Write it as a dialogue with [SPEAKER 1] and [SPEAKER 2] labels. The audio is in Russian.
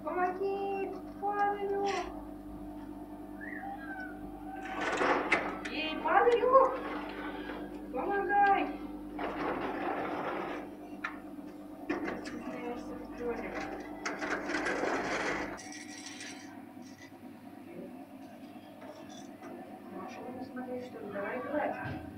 [SPEAKER 1] Помоги! Падаю! Ей, падаю! Помогай! Извиняешься в туалет. Маша, не смотри, что ли? Давай играть.